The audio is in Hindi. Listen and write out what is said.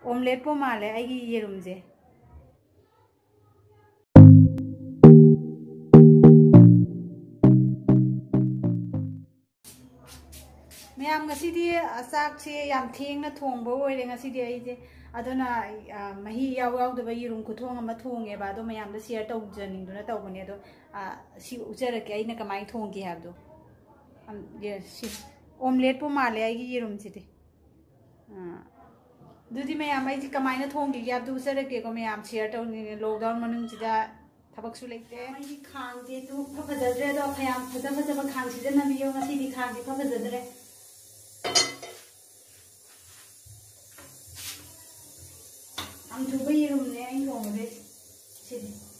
omelette po male ai yerum je मैम ngasi asak che yam theng na thongba oire ngasi di ai je adona mahi yaw yaw da yirum ku thong ama thonge ba do मैम da share taw janing do na taw bane do si ujara ke ai na kamai thong ge hab do ye si omelette po male ai yirum chi de dudi मैम ai ji kamai na thong ge yab do usara ke ko मैम share taw ni lockdown manung chi da थबक सु लेते आई जी खांग दे तो फफजद्रे दो मैम फजा फजा खांग सिजन ना बियो ngasi di खांग di फफजद्रे हम थुबा येरुम ने आई थोंगे